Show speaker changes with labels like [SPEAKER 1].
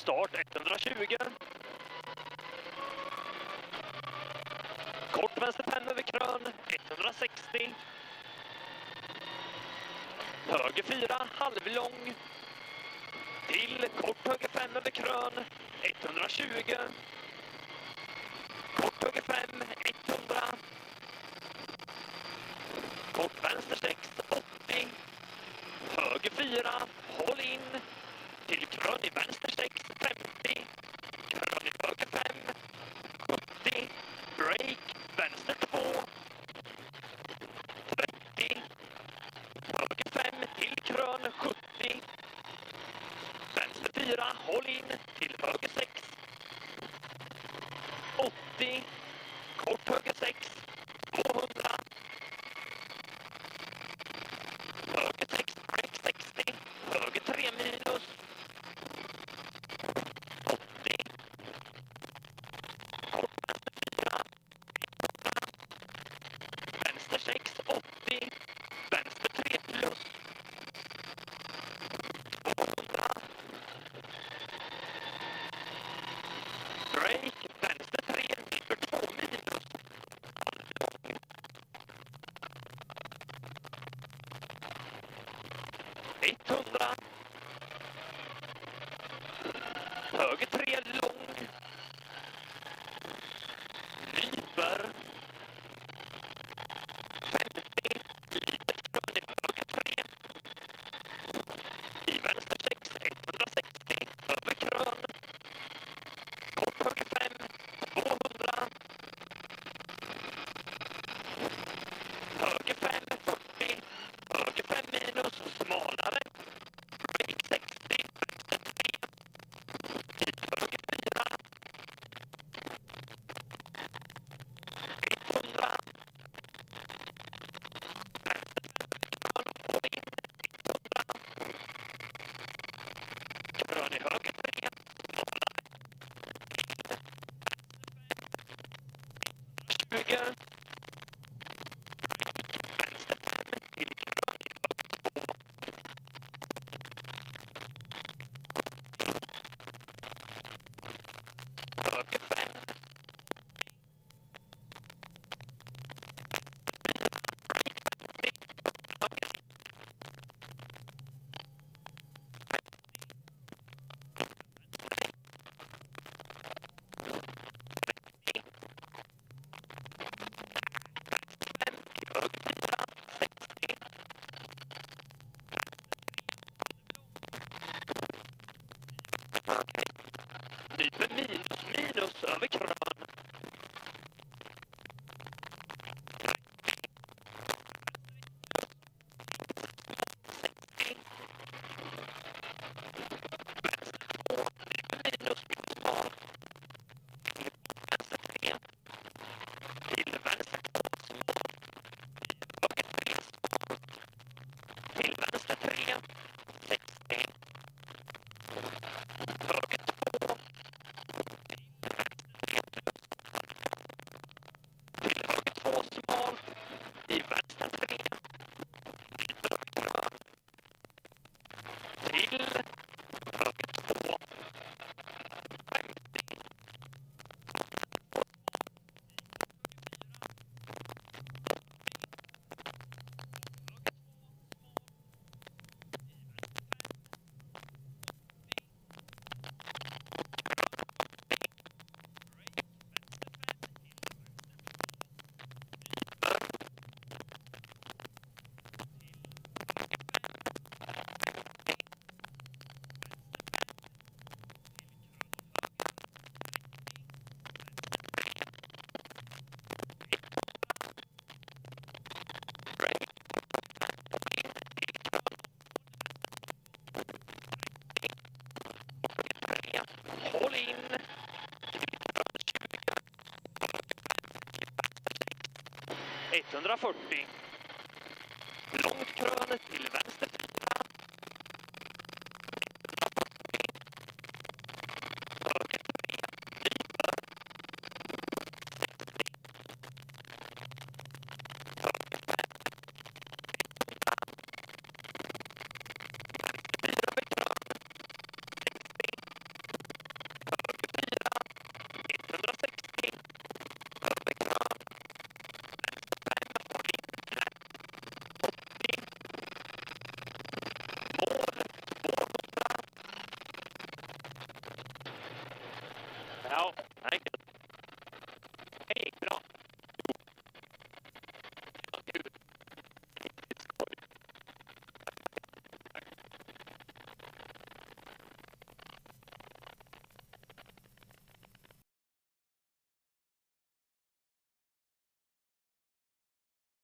[SPEAKER 1] start 120. Kort vänster 5 över krön 160. Höger 4 halvlång. Till kort höger 5 över krön 120. Kort höger 5 100. Kort vänster 6 80. Höger 4 håll in. Till krön i vänster 6 50. Krön i höger 5 70. Break vänster 2 30. Höger 5 till krön 70. Vänster 4 håll in till höger 6 80. Kort höger 6 200. Höger 6 break 60. Höger 3 minus 80. Kort vänster 4 vänster 6 80. Vänster 3 plus 200. Break vänster 3 för 2 minus 100. Höger 3 lång. Nyper. 50. Lite från i höger 3. I vänster 6 160. Över krön. Kort höger 5 200. Höger 5 40. Höger 5 minus smalare. Break 60. Vänster 3. Hit höger 4. 100. Vänster 5 håll in 100. Krön i höger 3. Smalare. 20. Vänster 5 till krön i höger 2. Höger 5. Nyper minus över krön. Minus smal. Vänster 3. Till vänster 2 smal. Höger 3 smal. Till vänster 3 60. Höger 2. Till höger 2 smal. I vänster 3. Till höger krön. Till höger 2. 50. Håll in. 140. Långt krön till vänster 4. Höger 3. Nyper. 60. Höger 5. 100. 4 över krön. 60. Ja, thank you.